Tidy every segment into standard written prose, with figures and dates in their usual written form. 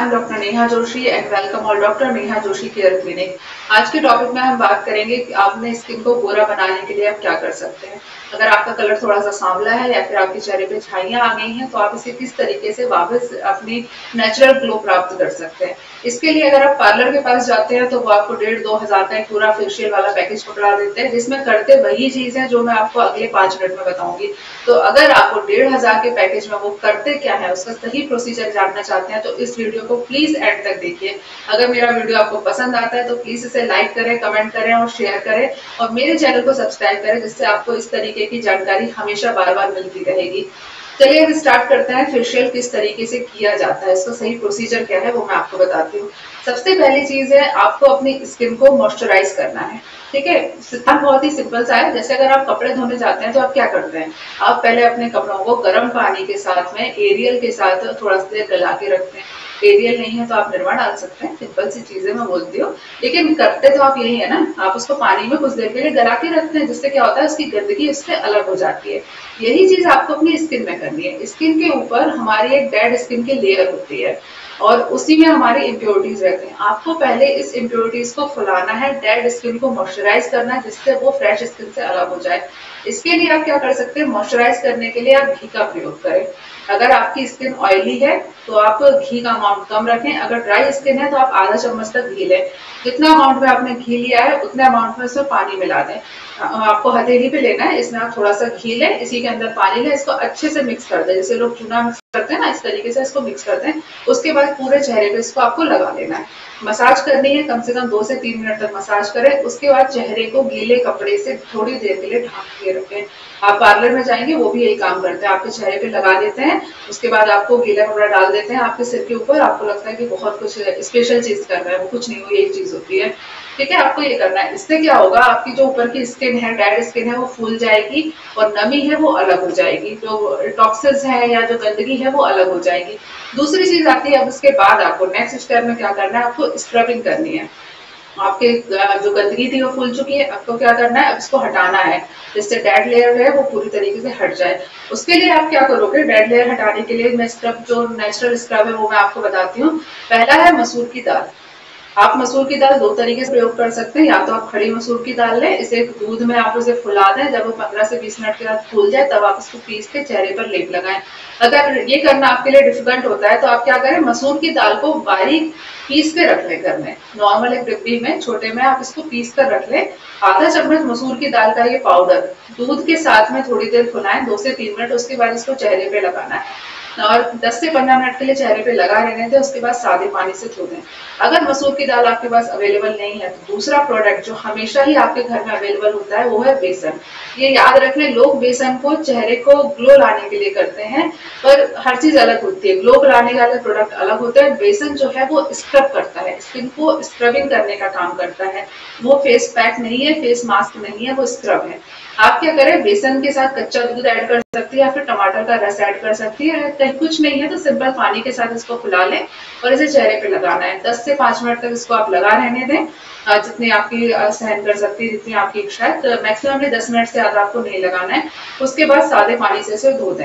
I am doctor Neha Joshi and welcome all doctor Neha Joshi care clinic. आज के topic में हम बात करेंगे कि आपने स्किन को गोरा बनाने के लिए आप क्या कर सकते हैं। अगर आपका कलर थोड़ा सा सांवला है या फिर आपके चेहरे पे छाइयां आ गई हैं तो आप इसे किस तरीके से वापस अपनी नेचुरल ग्लो प्राप्त कर सकते हैं। इसके लिए अगर आप पार्लर के पास जाते हैं तो वो आपको 1,500-2,000 का एक पूरा फेशियल वाला पैकेज पकड़ा देते हैं, जिसमें करते वही चीज है जो मैं आपको अगले 5 मिनट में बताऊंगी। तो अगर आपको 1,500 के पैकेज में वो करते क्या है उसका सही प्रोसीजर जानना चाहते हैं तो इस वीडियो को प्लीज एंड तक देखिए। अगर मेरा वीडियो आपको पसंद आता है तो प्लीज इसे लाइक करें, कमेंट करें और शेयर करें और मेरे चैनल को सब्सक्राइब करें, जिससे आपको इस तरीके की जानकारी हमेशा बार बार मिलती रहेगी। चलिए अब स्टार्ट करते हैं फेशियल किस तरीके से किया जाता है, इसका सही प्रोसीजर क्या है वो मैं आपको बताती हूँ। सबसे पहली चीज है आपको अपनी स्किन को मॉइस्चराइज करना है। ठीक है, सिद्धांत बहुत ही सिंपल सा है। जैसे अगर आप कपड़े धोने जाते हैं तो आप क्या करते हैं, आप पहले अपने कपड़ों को गर्म पानी के साथ में एरियल के साथ थोड़ा सा देर गला के रखते हैं। एरियल नहीं है तो आप निरमा डाल सकते हैं, सिंपल सी चीजें मैं बोलती हूँ, लेकिन करते तो आप यही है ना, आप उसको पानी में कुछ देर के लिए गला के रखते हैं, जिससे क्या होता है उसकी गंदगी उससे अलग हो जाती है। यही चीज आपको अपनी स्किन में करनी है। स्किन के ऊपर हमारी एक डेड स्किन की लेयर होती है और उसी में हमारी इम्प्योरिटीज रहते हैं। आपको पहले इस इम्प्योरिटीज को फुलाना है, डेड स्किन को मॉइस्चराइज करना है, जिससे वो फ्रेश स्किन से अलग हो जाए। इसके लिए आप क्या कर सकते हैं, मॉइस्चराइज करने के लिए आप घी का प्रयोग करें। अगर आपकी स्किन ऑयली है तो आप घी का अमाउंट कम रखें, अगर ड्राई स्किन है तो आप आधा चम्मच तक घी लें। जितना अमाउंट में आपने घी लिया है उतने अमाउंट में उसमें पानी मिला दें। आपको हथेली पे लेना है, इसमें आप थोड़ा सा घी लें, इसी के अंदर पानी लें, इसको अच्छे से मिक्स कर दें, जैसे लोग चूना मिक्स करते हैं ना, इस तरीके से इसको मिक्स करते हैं। उसके बाद पूरे चेहरे पे इसको आपको लगा लेना है। मसाज करनी है, कम से कम 2 से 3 मिनट तक मसाज करें। उसके बाद चेहरे को गीले कपड़े से थोड़ी देर के लिए ढक के रखें। आप पार्लर में जाएंगे वो भी यही काम करते हैं, आपके चेहरे पे लगा देते हैं, उसके बाद आपको गीला कपड़ा डाल देते हैं आपके सिर के ऊपर। आपको लगता है कि बहुत कुछ स्पेशल चीज कर रहा है, वो कुछ नहीं, वो यही चीज होती है। ठीक है, आपको ये करना है। इससे क्या होगा, आपकी जो ऊपर की स्किन है, डेड स्किन है, वो फूल जाएगी और नमी है वो अलग हो जाएगी, जो टॉक्सिन्स है या जो गंदगी है वो अलग हो जाएगी। दूसरी चीज आती है, अब उसके बाद आपको नेक्स्ट स्टेप में क्या करना है, आपको स्क्रबिंग करनी है। आपके जो गंदगी थी वो फूल चुकी है, आपको क्या करना है, अब इसको हटाना है, जिससे डेड लेयर है वो पूरी तरीके से हट जाए। उसके लिए आप क्या करोगे, डेड लेयर हटाने के लिए मैं स्क्रब, जो नेचुरल स्क्रब है वो मैं आपको बताती हूँ। पहला है मसूर की दाल। आप मसूर की दाल 2 तरीके से प्रयोग कर सकते हैं, या तो आप खड़ी मसूर की दाल लें, इसे दूध में आप उसे फुला दें, जब वो 15 से 20 मिनट के बाद फूल जाए तब आप इसको पीस के चेहरे पर लेप लगाएं। अगर ये करना आपके लिए डिफिकल्ट होता है तो आप क्या करें, मसूर की दाल को बारीक पीस के रख लें घर में, नॉर्मल एक डिब्बी में छोटे में आप इसको पीस कर रख लें। आधा चम्मच मसूर की दाल का ये पाउडर दूध के साथ में थोड़ी देर फुलाएं, 2 से 3 मिनट, उसके बाद इसको चेहरे पे लगाना है और 10 से 15 मिनट के लिए चेहरे पे लगा रहने दें। उसके बाद सादे पानी से धो दें। अगर मसूर की दाल आपके पास अवेलेबल नहीं है तो दूसरा प्रोडक्ट जो हमेशा ही आपके घर में अवेलेबल होता है वो है बेसन। ये याद रख लें, लोग बेसन को चेहरे को ग्लो लाने के लिए करते हैं, पर हर चीज अलग होती है। ग्लो लाने वाले प्रोडक्ट अलग होते हैं, बेसन जो है वो स्क्रब करता है, स्किन को स्क्रबिंग करने का काम करता है। वो फेस पैक नहीं है, फेस मास्क नहीं है, वो स्क्रब है। आप क्या करें, बेसन के साथ कच्चा दूध ऐड कर सकती है या फिर टमाटर का रस ऐड कर सकती है। कहीं कुछ नहीं है तो सिंपल पानी के साथ इसको फुला लें और इसे चेहरे पे लगाना है। 10 से 5 मिनट तक इसको आप लगा रहने दें, जितनी आपकी सहन कर सकती है, जितनी आपकी इच्छा है। मैक्सिमम 10 मिनट से ज्यादा आपको नहीं लगाना है। उसके बाद सादे पानी से इसे धो दें।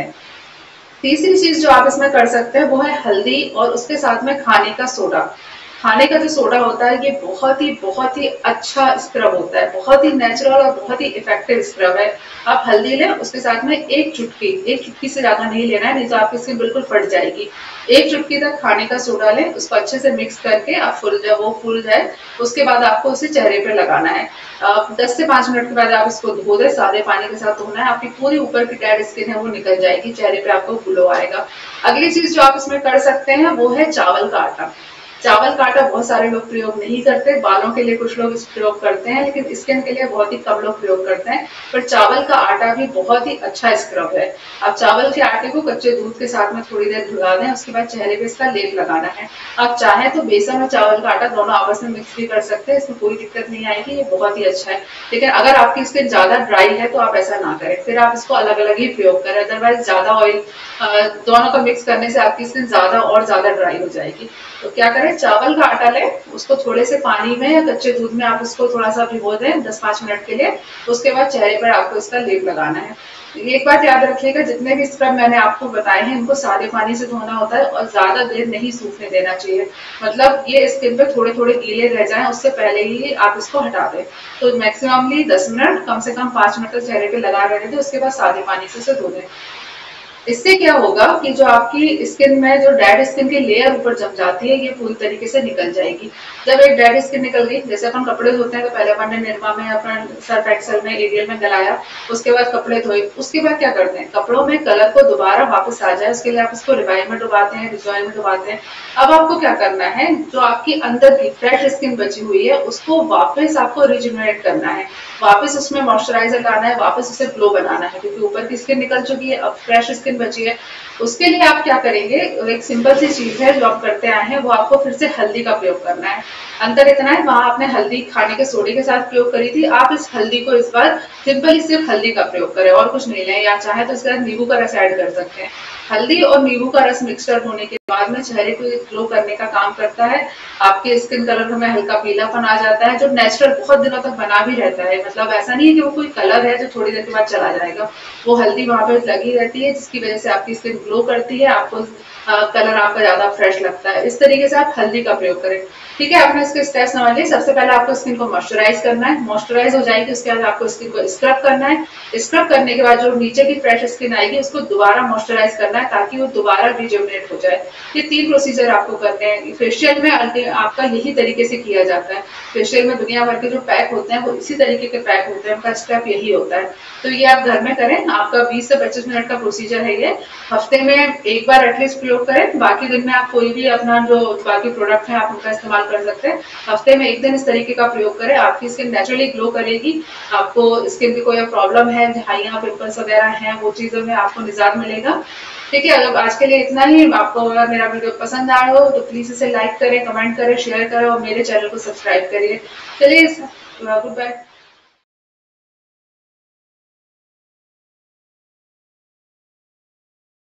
तीसरी चीज जो आप इसमें कर सकते हैं वो है हल्दी और उसके साथ में खाने का सोडा। खाने का जो सोडा होता है ये बहुत ही अच्छा स्क्रब होता है, बहुत ही नेचुरल और बहुत ही इफेक्टिव स्क्रब है। आप हल्दी लें, उसके साथ में एक चुटकी से ज्यादा नहीं लेना है, नहीं तो आपकी स्किन बिल्कुल फट जाएगी। एक चुटकी तक खाने का सोडा लें, उसको अच्छे से मिक्स करके आप वो फूल जाए, उसके बाद आपको उसे चेहरे पे लगाना है। 10 से 5 मिनट के बाद आप इसको धो दें, सादे पानी के साथ धोना है। आपकी पूरी ऊपर की डेड स्किन है वो निकल जाएगी, चेहरे पे आपको ग्लो आएगा। अगली चीज जो आप इसमें कर सकते हैं वो है चावल का आटा। चावल का आटा बहुत सारे लोग प्रयोग नहीं करते, बालों के लिए कुछ लोग इस प्रयोग करते हैं, लेकिन स्किन के लिए बहुत ही कम लोग प्रयोग करते हैं। पर चावल का आटा भी बहुत ही अच्छा स्क्रब है। आप चावल के आटे को कच्चे दूध के साथ में थोड़ी देर भिगा दें, उसके बाद चेहरे पे इसका लेप लगाना है। आप चाहें तो बेसन और चावल का आटा दोनों आपस में मिक्स भी कर सकते हैं, इसमें कोई दिक्कत नहीं आएगी, ये बहुत ही अच्छा है। लेकिन अगर आपकी स्किन ज्यादा ड्राई है तो आप ऐसा ना करें, फिर आप इसको अलग अलग ही प्रयोग करें। अदरवाइज ज्यादा ऑयल दोनों का मिक्स करने से आपकी स्किन ज्यादा और ज्यादा ड्राई हो जाएगी। तो क्या करें, चावल का आटा लें, उसको थोड़े से पानी में या कच्चे दूध में आप उसको थोड़ा सा भिगो दें 10-5 मिनट के लिए। उसके बाद चेहरे पर आपको इसका लेप लगाना है। एक बात याद रखिएगा, जितने भी स्क्रब मैंने आपको बताए हैं इनको सादे पानी से धोना होता है और ज्यादा देर नहीं सूखने देना चाहिए। मतलब ये स्किन पे थोड़े थोड़े गीले रह जाएं उससे पहले ही आप इसको हटा दें। तो मैक्सिममली 10 मिनट, कम से कम 5 मिनट तक चेहरे पे लगा रहने दें, उसके बाद सादे पानी से धो दें। इससे क्या होगा कि जो आपकी स्किन में जो डेड स्किन की लेयर ऊपर जम जाती है ये पूरी तरीके से निकल जाएगी। जब एक डेड स्किन निकल गई, जैसे अपन कपड़े धोते हैं तो पहले अपन ने निरमा में, अपन सर्फ एक्सेल में, एरियल में गलाया, उसके बाद कपड़े धोए, उसके बाद क्या करते हैं, कपड़ों में कलर को दोबारा वापस आ जाए उसके लिए आप इसको रिवाइव में डुबाते हैं, रिजॉय में डुबाते हैं। अब आपको क्या करना है, जो आपकी अंदर की फ्रेश स्किन बची हुई है उसको वापस आपको रिजुनरेट करना है, वापस उसमें मॉइस्चराइजर लाना है, वापस उसे ग्लो बनाना है, क्योंकि ऊपर की स्किन निकल चुकी है, अब फ्रेश स्किन बची है। उसके लिए आप क्या करेंगे, एक सिंपल सी चीज है जो आप करते आए हैं, वो आपको फिर से हल्दी का प्रयोग करना है। अंतर इतना है, वहां आपने हल्दी खाने के सोडे के साथ प्रयोग करी थी, आप इस हल्दी को इस बार सिंपली सिर्फ हल्दी का प्रयोग करें और कुछ नहीं लें, या चाहे तो इसके साथ नींबू का रस ऐड कर सकते हैं। हल्दी और नींबू का रस मिक्सचर होने के बाद में चेहरे को ग्लो करने का काम करता है। आपके स्किन कलर में हल्का पीलापन आ जाता है जो नेचुरल बहुत दिनों तक बना भी रहता है। मतलब ऐसा नहीं है कि वो कोई कलर है जो थोड़ी देर के बाद चला जाएगा, वो हल्दी वहां पे लगी रहती है जिसकी वजह से आपकी स्किन ग्लो करती है, आपको कलर आपका ज्यादा फ्रेश लगता है। इस तरीके से आप हल्दी का प्रयोग करें। ठीक है, आपने इसके स्टेप्स समझ लिए। सबसे पहले आपको स्किन को मॉइस्चराइज करना है, मॉइस्चराइज हो जाएगी उसके बाद आपको स्किन को स्क्रब करना है। स्क्रब करने के बाद जो नीचे की फ्रेश स्किन आएगी उसको दोबारा मॉइस्चराइज करना है ताकि वो दोबारा रिजुवनेट हो जाए। ये 3 प्रोसीजर आपको करने हैं। फेशियल में आपका यही तरीके से किया जाता है। फेशियल में दुनिया भर के जो पैक होते हैं वो इसी तरीके के पैक होते हैं, उनका स्टेप यही होता है। तो ये आप घर में करें, आपका 20 से 25 मिनट का प्रोसीजर है ये। हफ्ते में एक बार एटलीस्ट प्रयोग करें, बाकी दिन में आप कोई भी अपना जो बाकी प्रोडक्ट है आप उनका इस्तेमाल कर सकते हैं। हफ्ते में एक दिन इस तरीके का प्रयोग करें, आपकी स्किन नेचुरली ग्लो करेगी। आपको स्किन की कोई प्रॉब्लम है, झाइयां, पिंपल्स वगैरह हैं, वो चीजों में आपको निजात मिलेगा। ठीक है, अगर आज के लिए इतना ही। आपको अगर मेरा वीडियो पसंद आया हो तो प्लीज इसे लाइक करें, कमेंट करें, शेयर करें और मेरे चैनल को सब्सक्राइब करिए। चलिए, गुड बाय।